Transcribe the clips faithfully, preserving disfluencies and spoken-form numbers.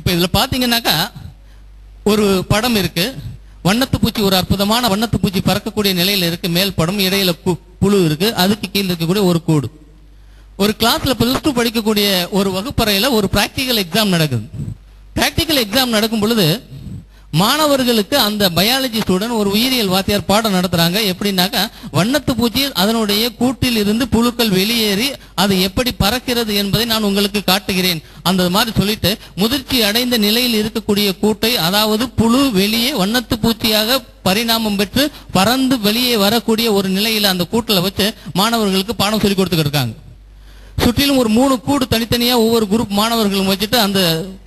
இப்ப இதுல பாத்தீங்கன்னாக்கா ஒரு படம் இருக்கு. வண்ணத்து பூச்சி, ஒரு அற்புதமான வண்ணத்து பூச்சி பறக்கக்கூடிய நிலையில இருக்கு. மேல் படம், இடையில புழு இருக்கு, அதுக்கு கீழே இருக்கக்கூடிய ஒரு கூடு. ஒரு கிளாஸ்ல பிளஸ் டூ படிக்கக்கூடிய ஒரு வகுப்பறையில ஒரு பிராக்டிக்கல் எக்ஸாம் நடக்குது. பிராக்டிக்கல் எக்ஸாம் நடக்கும் பொழுது மாணவர்களுக்கு அந்த பயாலஜி ஸ்டூடெண்ட், ஒரு உயிரியல் வாத்தியார் பாடம் நடத்துறாங்க. எப்படின்னாக்கா வண்ணத்து பூச்சி அதனுடைய கூட்டில் இருந்து புழுக்கள் வெளியேறி அது எப்படி பறக்கிறது என்பதை நான் உங்களுக்கு காட்டுகிறேன் அந்த மாதிரி சொல்லிட்டு, முதிர்ச்சி அடைந்த நிலையில் இருக்கக்கூடிய கூட்டை, அதாவது புழு வெளியே வண்ணத்து பூச்சியாக பரிணாமம் பெற்று பறந்து வெளியே வரக்கூடிய ஒரு நிலையில அந்த கூட்டில் வச்சு மாணவர்களுக்கு பாடம் சொல்லி கொடுத்துக்கிட்டு இருக்காங்க. சுற்றிலும் ஒரு மூணு கூடு தனித்தனியா ஒவ்வொரு குரூப் மாணவர்களும் வச்சுட்டு அந்த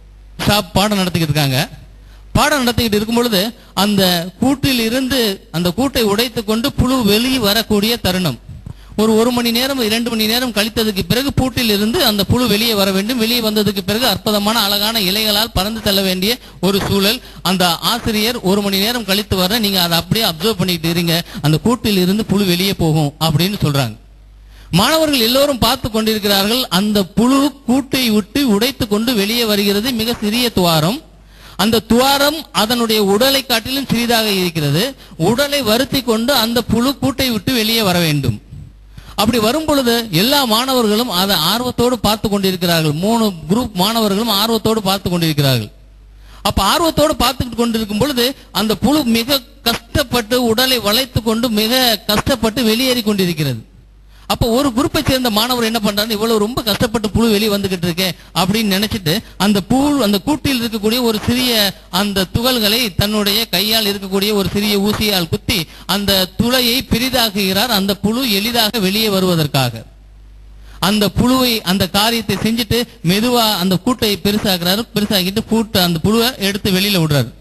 பாடம் நடத்திக்கிட்டு இருக்காங்க. பாடம் நடத்திக்கிட்டு இருக்கும் பொழுது அந்த கூட்டில் இருந்து அந்த கூட்டை உடைத்து கொண்டு புழு வெளியே வரக்கூடிய தருணம். ஒரு ஒரு மணி நேரம் இரண்டு மணி நேரம் கழித்ததுக்கு பிறகு பூட்டில் இருந்து அந்த புழு வெளியே வர வேண்டும். வெளியே வந்ததுக்கு பிறகு அற்புதமான அழகான இலைகளால் பறந்து செல்ல வேண்டிய ஒரு சூழல். அந்த ஆசிரியர் ஒரு மணி நேரம் கழித்து வர நீங்க அதை அப்படியே அப்சர்வ் பண்ணிட்டு இருங்க, அந்த கூட்டில் இருந்து புழு வெளியே போகும் அப்படின்னு சொல்றாங்க. மாணவர்கள் எல்லோரும் பார்த்து கொண்டிருக்கிறார்கள். அந்த புழு கூட்டை விட்டு உடைத்து கொண்டு வெளியே வருகிறது. மிக சிறிய துவாரம். அந்த துவாரம் அதனுடைய உடலை காட்டிலும் சிறிதாக இருக்கிறது. உடலை வருத்தி கொண்டு அந்த புழு கூட்டை விட்டு வெளியே வர வேண்டும். அப்படி வரும் பொழுது எல்லா மாணவர்களும் அதை ஆர்வத்தோடு பார்த்து கொண்டிருக்கிறார்கள். மூணு குரூப் மாணவர்களும் ஆர்வத்தோடு பார்த்து கொண்டிருக்கிறார்கள். அப்ப ஆர்வத்தோடு பார்த்துக்கிட்டு கொண்டிருக்கும் பொழுது அந்த புழு மிக கஷ்டப்பட்டு உடலை வளைத்து கொண்டு மிக கஷ்டப்பட்டு வெளியேறி கொண்டிருக்கிறது. அப்ப ஒரு குரூப்பை சேர்ந்த மாணவர் என்ன பண்றாரு, இவ்வளவு ரொம்ப கஷ்டப்பட்டு புழு வெளியே வந்துகிட்டு இருக்கேன் அப்படின்னு நினைச்சிட்டு அந்த புழு அந்த கூட்டில் இருக்கக்கூடிய ஒரு சிறிய அந்த துகள்களை தன்னுடைய கையால் இருக்கக்கூடிய ஒரு சிறிய ஊசியால் குத்தி அந்த துளையை பெரிதாக்குகிறார், அந்த புழு எளிதாக வெளியே வருவதற்காக. அந்த புழுவை அந்த காரியத்தை செஞ்சுட்டு மெதுவா அந்த கூட்டை பெருசாக்குறாரு. பெருசாக்கிட்டு கூட்ட அந்த புழுவை எடுத்து வெளியில விடுறாரு.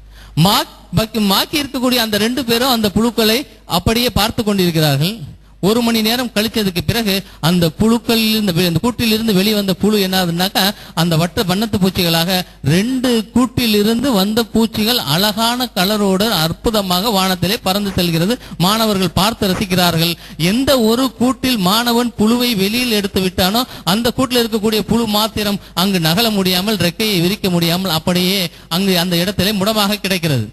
மாக்கி இருக்கக்கூடிய அந்த ரெண்டு பேரும் அந்த புழுக்களை அப்படியே பார்த்து கொண்டிருக்கிறார்கள். ஒரு மணி நேரம் கழிச்சதுக்கு பிறகு அந்த புழுக்கள் இந்த கூட்டில் இருந்து வெளிவந்த புழு என்ன ஆகுதுனாக்கா அந்த வட்ட வண்ணத்து பூச்சிகளாக ரெண்டு கூட்டில் இருந்து வந்த பூச்சிகள் அழகான கலரோடு அற்புதமாக வானத்திலே பறந்து செல்கிறது. மாணவர்கள் பார்த்து ரசிக்கிறார்கள். எந்த ஒரு கூட்டில் மாணவன் புழுவை வெளியில் எடுத்து விட்டானோ அந்த கூட்டில் இருக்கக்கூடிய புழு மாத்திரம் அங்கு நகல முடியாமல், ரெக்கையை விரிக்க முடியாமல் அப்படியே அங்கு அந்த இடத்திலே முடமாக கிடைக்கிறது.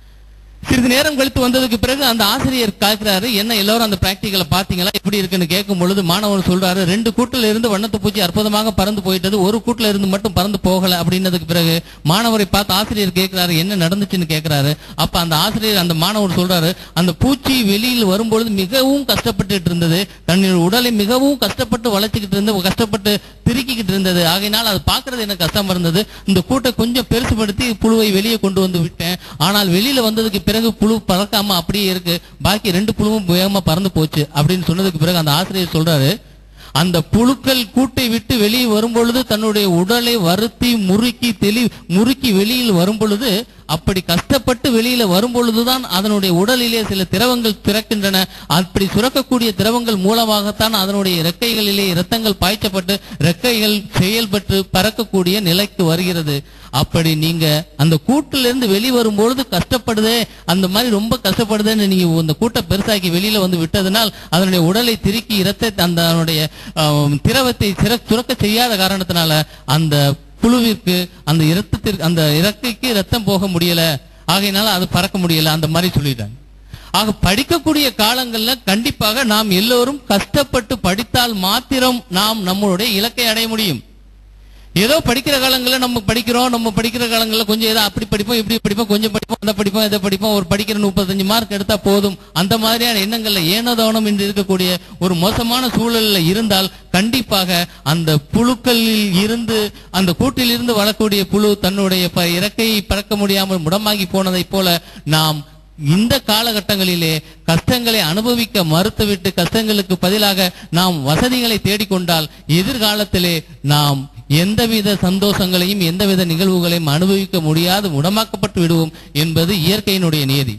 சிறிது நேரம் கழித்து வந்ததுக்கு பிறகு அந்த ஆசிரியர் கேட்கிறாரு, என்ன எல்லாரும் அந்த பிராக்டிக்கலை பாத்தீங்களா, எப்படி இருக்குன்னு கேட்கும் பொழுது மாணவன் சொல்றாரு, ரெண்டு கூட்டில இருந்து வண்ணத்து பூச்சி அற்புதமாக பறந்து போயிட்டது, ஒரு கூட்டில இருந்து மட்டும் பறந்து போகல அப்படின்னதுக்கு பிறகு மாணவரை பார்த்து ஆசிரியர் கேட்கிறாரு, என்ன நடந்துச்சுன்னு கேட்கிறாரு. அப்ப அந்த ஆசிரியர் அந்த மாணவர் சொல்றாரு, அந்த பூச்சி வெளியில் வரும்பொழுது மிகவும் கஷ்டப்பட்டு இருந்தது, தன்னுடைய உடலை மிகவும் கஷ்டப்பட்டு வளைச்சுக்கிட்டு இருந்து கஷ்டப்பட்டு திருக்கிக்கிட்டு இருந்தது. ஆகையினால் அது பாக்குறது எனக்கு கஷ்டமா இருந்தது. இந்த கூட்டை கொஞ்சம் பெருசுபடுத்தி புழுவை வெளியே கொண்டு வந்து விட்டேன். ஆனால் வெளியில வந்ததுக்கு பிறகு புழு பறக்காம அப்படியே இருக்கு, பாக்கி ரெண்டு புழுவும் வேகமா பறந்து போச்சு அப்படின்னு சொன்னதுக்கு பிறகு அந்த ஆசிரியர் சொல்றாரு, அந்த புழுக்கள் கூட்டை விட்டு வெளியே வரும் பொழுது தன்னுடைய உடலை வருத்தி முறுக்கி தெளி முறுக்கி வெளியில் வரும் பொழுது, அப்படி கஷ்டப்பட்டு வெளியில வரும் பொழுதுதான் அதனுடைய உடலிலே சில திரவங்கள் திறக்கின்றன. அப்படி சுரக்கக்கூடிய திரவங்கள் மூலமாகத்தான் அதனுடைய இறக்கைகளிலே இரத்தங்கள் பாய்ச்சப்பட்டு இறக்கைகள் செயல்பட்டு பறக்கக்கூடிய நிலைக்கு வருகிறது. அப்படி நீங்க அந்த கூட்டிலிருந்து வெளிவரும் பொழுது கஷ்டப்படுதே, அந்த மாதிரி ரொம்ப கஷ்டப்படுதுன்னு நீங்க அந்த கூட்டை பெருசாக்கி வெளியில வந்து விட்டதனால் அதனுடைய உடலை திருக்கி இரத்தத்தை அந்த அதனுடைய திரவத்தை சுரக்க செய்யாத காரணத்தினால அந்த புழுவிற்கு அந்த இரத்தத்திற்கு அந்த இறக்கைக்கு ரத்தம் போக முடியல, ஆகையினால அது பறக்க முடியல, அந்த மாதிரி சொல்லிட்டாங்க. ஆக படிக்கக்கூடிய காலங்கள்ல கண்டிப்பாக நாம் எல்லோரும் கஷ்டப்பட்டு படித்தால் மாத்திரம் நாம் நம்மளுடைய இலக்கை அடைய முடியும். ஏதோ படிக்கிற காலங்களில் நம்ம படிக்கிறோம், நம்ம படிக்கிற காலங்களில் கொஞ்சம் ஏதோ அப்படி படிப்போம் இப்படி படிப்போம் கொஞ்சம் படிப்போம் அதை படிப்போம் இதை படிப்போம், ஒரு படிக்கிற முப்பத்தஞ்சு மார்க் எடுத்தா போதும், அந்த மாதிரியான எண்ணங்கள்ல ஏனோதானம் என்று இருக்கக்கூடிய ஒரு மோசமான சூழல்ல இருந்தால் கண்டிப்பாக அந்த புழுக்களில் இருந்து அந்த கூட்டில் இருந்து வரக்கூடிய புழு தன்னுடைய இறக்கையை பறக்க முடியாமல் முடமாகி போனதை போல நாம் இந்த காலகட்டங்களிலே கஷ்டங்களை அனுபவிக்க மறுத்துவிட்டு கஷ்டங்களுக்கு பதிலாக நாம் வசதிகளை தேடிக்கொண்டால் எதிர்காலத்திலே நாம் எந்தவித சந்தோஷங்களையும் எந்தவித நிகழ்வுகளையும் அனுபவிக்க முடியாது முடமாக்கப்பட்டு விடுவோம் என்பது இயற்கையினுடைய நியதி.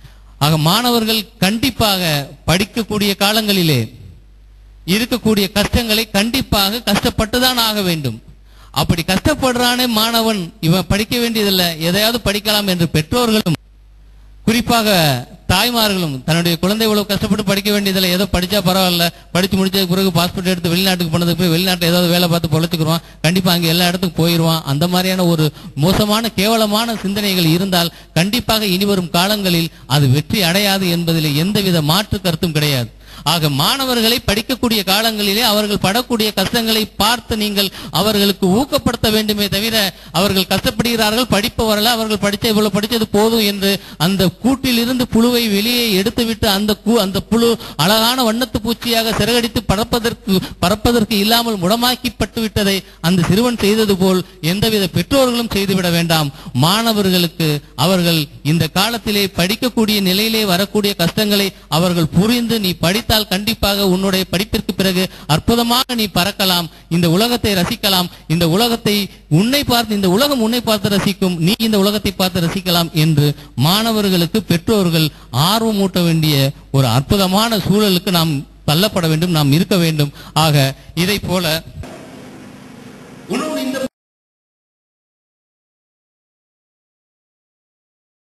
ஆக மாணவர்கள் கண்டிப்பாக படிக்கக்கூடிய காலங்களிலே இருக்கக்கூடிய கஷ்டங்களை கண்டிப்பாக கஷ்டப்பட்டுதான் ஆக வேண்டும். அப்படி கஷ்டப்படுறானே மாணவன், இவன் படிக்க வேண்டியதில்லை, எதையாவது படிக்கலாம் என்று பெற்றோர்களும் குறிப்பாக தாய்மார்களும் தன்னுடைய குழந்தை இவ்வளவு கஷ்டப்பட்டு படிக்க வேண்டியதில்லை, ஏதோ படிச்சா பரவாயில்ல, படிச்சு முடிச்சதுக்கு பிறகு பாஸ்போர்ட் எடுத்து வெளிநாட்டுக்கு போனதுக்கு போய் வெளிநாட்டில் ஏதாவது வேலை பார்த்து பொழைச்சுக்குருவான், கண்டிப்பா அங்கே எல்லா இடத்துக்கும் போயிடுவான். அந்த மாதிரியான ஒரு மோசமான கேவலமான சிந்தனைகள் இருந்தால் கண்டிப்பாக இனிவரும் காலங்களில் அது வெற்றி அடையாது என்பதில் எந்தவித மாற்று கருத்தும் கிடையாது. ஆக மாணவர்களை படிக்கக்கூடிய காலங்களிலே அவர்கள் படக்கூடிய கஷ்டங்களை பார்த்து நீங்கள் அவர்களுக்கு ஊக்கப்படுத்த வேண்டுமே தவிர, அவர்கள் கஷ்டப்படுகிறார்கள் படிப்பவர்கள் அவர்கள் படித்த இவ்வளவு படித்தது போதும் என்று அந்த கூட்டில் இருந்து புழுவை வெளியே எடுத்துவிட்டு அந்த அந்த புழு அழகான வண்ணத்து பூச்சியாக சிறகடித்து பறப்பதற்கு பறப்பதற்கு இல்லாமல் முடமாக்கப்பட்டு விட்டதை அந்த சிறுவன் செய்தது போல் எந்தவித பெற்றோர்களும் செய்துவிட வேண்டாம். மாணவர்களுக்கு அவர்கள் இந்த காலத்திலே படிக்கக்கூடிய நிலையிலே வரக்கூடிய கஷ்டங்களை அவர்கள் புரிந்து நீ படித்த கண்டிப்பாக உன்னுடைய படிப்பிற்கு பிறகு அற்புதமாக நீ பறக்கலாம், இந்த உலகத்தை ரசிக்கலாம், இந்த உலகத்தை உன்னை பார்த்து இந்த உலகம் உன்னை பார்த்து ரசிக்கும், நீ இந்த உலகத்தை பார்த்து ரசிக்கலாம் என்று மாணவர்களுக்கு பெற்றோர்கள் ஆர்வமூட்ட வேண்டிய ஒரு அற்புதமான சூழலுக்கு நாம் தள்ளப்பட வேண்டும், நாம் இருக்க வேண்டும். ஆக இதை போல